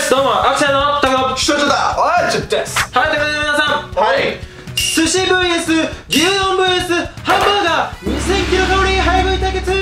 どうもアクセルのタクトちょっとだおいちょっとです。 はい、ということで皆さん、 はい、 寿司 VS 牛丼 VS ハンバーガー2000キロカロリーハイブイ対決。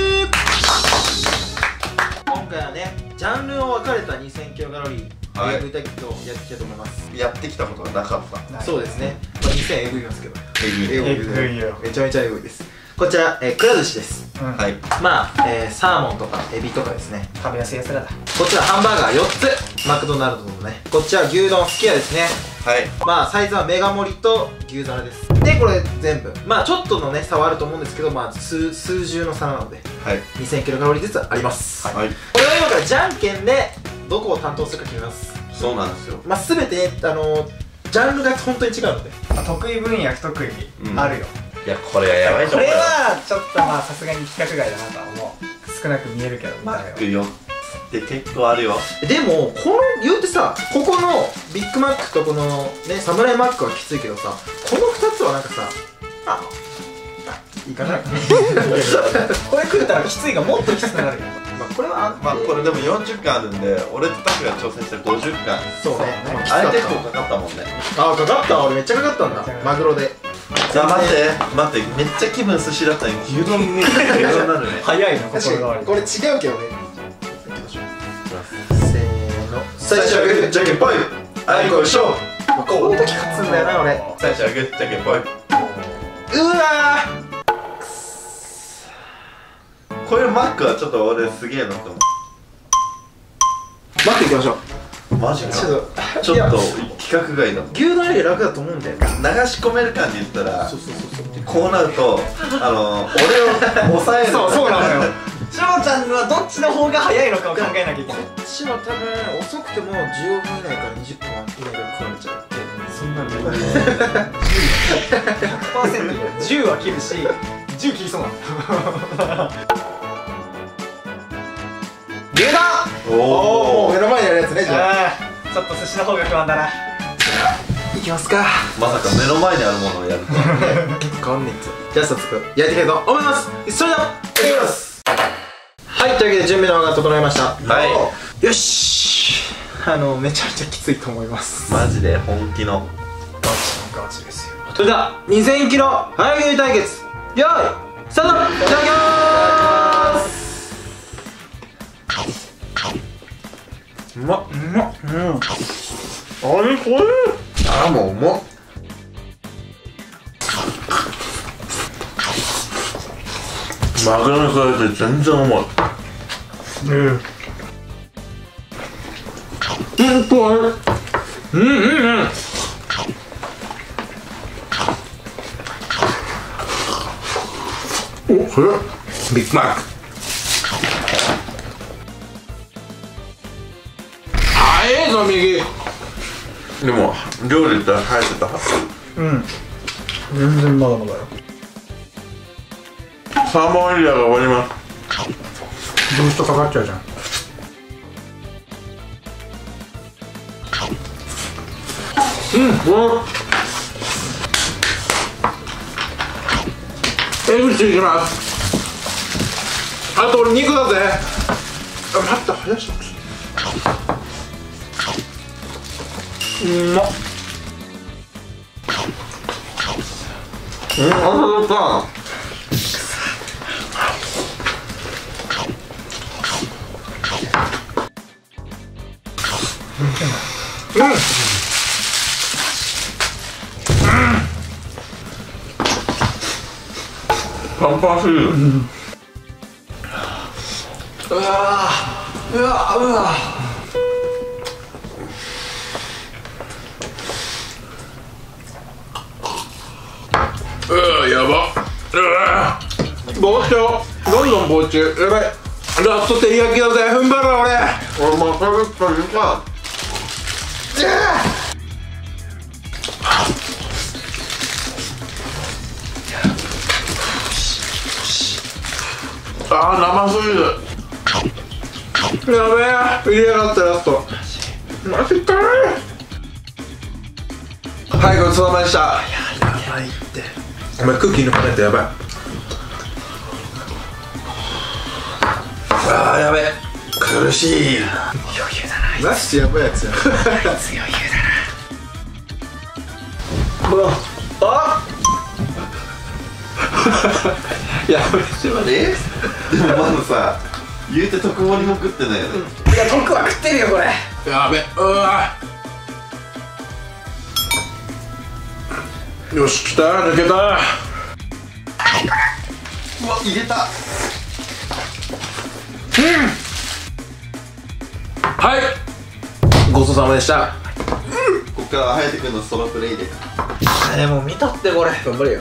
今回はね、ジャンルを分かれた2000キロカロリーハイブイ対決をやっていきたいと思います。 やってきたことがなかった。 そうですね、まあ、2000エグいますけど、 エグいよ、 めちゃめちゃエグいです。こちら、くら寿司です。 はい。 まあ、サーモンとかエビとかですね、 食べやすいやつらだ。 こちらハンバーガー4つ、マクドナルドのね。こっちは牛丼すき家ですね。 はい。 まあサイズはメガ盛りと牛皿です。でこれ全部まあちょっとのね差はあると思うんですけど、まあ数十の差なので、はい、2000キロカロリーずつあります。はい。これは今からじゃんけんでどこを担当するか決めます。 そうなんですよ。 まあ全てジャンルが本当に違うので、 得意分野不得意あるよ。 いやこれはやばいとこれ思うよ。 はちょっとまあさすがに規格外だなとは思う。少なく見えるけどマック4って結構あるよ。 でもこの言うてさ、ここのビッグマックとこのねサムライマックはきついけどさ、この2つはなんかさいいかなこれ食ったらきついがもっときつくなるよ。 まあこれはまあこれでも40巻あるんで、俺とタクが挑戦したら50巻。 そうね。 あれ結構かかったもんね。 あ、かかった。俺めっちゃかかったんだ、マグロで。 じゃあ待ってめっちゃ気分寿司だったのに牛丼に牛丼なるね。 早いの心変わり。 これ違うけどね。せーの、 最初はグーじゃんけんぽい、あいこしょ。 こういう時勝つんだよな俺。 最初はグーじゃんけんぽい。 うわこういうマックはちょっと俺すげえなって思う。 マックいきましょう。 マジか。ちょっと規格外だ。 牛丼より楽だと思うんだよ。 流し込める感じで言ったらこうなると俺を抑える。 そうなのよ。しろちゃんはどっちの方が早いのかを考えなきゃいけない。 こっちは多分遅くても15分以内から20分以内で食われちゃうって。 そんなのない。100% 10は切るし10切りそうなの。 牛丼。おお、目の前にあるやつね。じゃあちょっと寿司の方が不安だな。 いきますか。 まさか目の前にあるものをやるとは。 こんにちは。じゃあ早速やっていきたいと思います。それではいきます。はい、というわけで準備の方が整いました。 はい。 よし。めちゃめちゃきついと思います。 マジで本気のガチですよ。 それでは2000キロ早食い対決、よーいスタート。いただきます。うまっ。あれこれあ、もううまっ。マグロに比べて全然重い。 お、それビッグマック。早いぞ右。 でも料理って生えてたはず。 全然まだまだよ。 サーモンエリアが終わります。 ブーストかかっちゃうじゃん。 江口いきます。あと俺肉だぜ。待った、早しうまっ。 あった。パンパンすぎる。 うわうわうわ。 やば。 膨張、どんどん膨張。やばい。ラスト照り焼きだぜ。踏ん張る俺。 また食ったりか。生すぎる。 やべえ、入れやがったラスト。マジかー。はい、ごちそうさまでした。やばいって。お前空気抜かないとやばい。あーやべえ、苦しい。余裕だな。 マジでやばいやつや。 強い言うだな。うわあやべちょっと待って、でもまださ言うて特盛りも食ってないよね。 いや僕は食ってるよこれ。 やべ、うわよし、来た、抜けた。 うわ入れた。 はい、ごちそうさまでした。 こっからは颯君のソロプレイで。 でも見たってこれ。頑張れよ。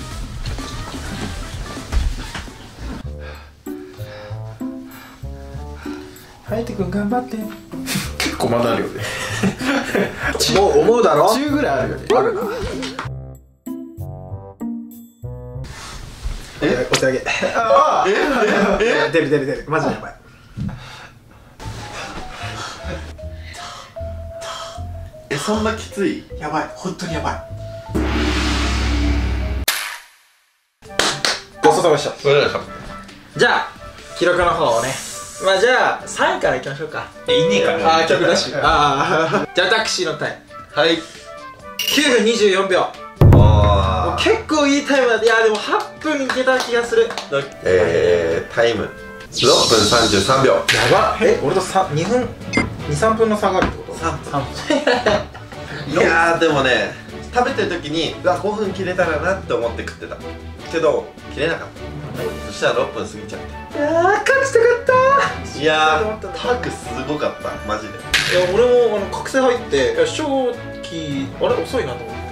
颯君頑張って。 結構まだあるよね。 思うだろ。 10ぐらいあるよね。あるな。 お手上げ。ああ出る出る出る。マジでやばい。 そんなきつい？ やばい、本当にやばい。ごちそうさまでした。じゃあ記録の方をね、まあじゃあ3位からいきましょうか。いねえから。ああ、曲だし。ああじゃあタクシーのタイム。はい、9分24秒。 あ結構いいタイムだ。いやでも8分いけた気がする。 タイム6分33秒。 やば。俺と2分23分の差があるってこと。3分いやーでもね、食べてる時にうわ5分切れたらなって思って食ってたけど切れなかった。そしたら6分過ぎちゃった。 いやー勝ちたかった。 いやータクすごかったマジで。 いや俺も覚醒入って、いや正気あれ遅いなと思って。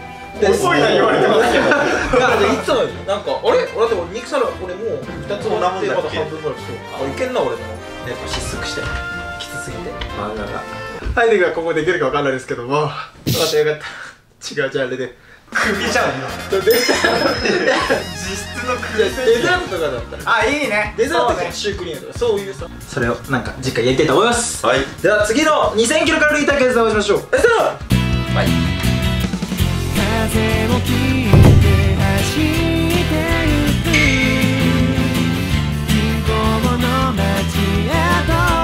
遅いな言われてますけど。 いやいつもよりなんかあれ俺でも肉皿俺もう2つ終わってまだ半分ぐらいしてあいけんな俺でもやっぱ失速してきつすぎて漫画が。ハイデがここできるかわかんないですけども、よかったよかった。違うじゃああれで首じゃん今。 実質の首。 デザートとかだったら、 あ、いいね。 デザートとかシュークリームとかそういうさ、それをなんか次回やりたいと思います。 はい、 では次の2000キロカロリー対決でお会いしましょう。バイバイ。風を切って走ってゆく向こうの街へと。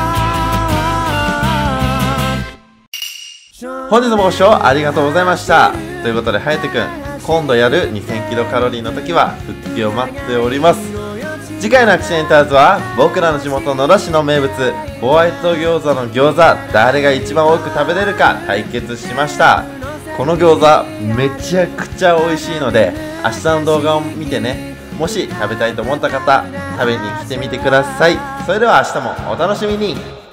本日もご視聴ありがとうございました。ということで颯くん、今度やる2000キロカロリーの時は復帰を待っております。次回のアクションエンターズは僕らの地元野田市の名物ホワイト餃子の餃子誰が一番多く食べれるか対決しました。この餃子めちゃくちゃ美味しいので明日の動画を見てね、もし食べたいと思った方食べに来てみてください。それでは明日もお楽しみに。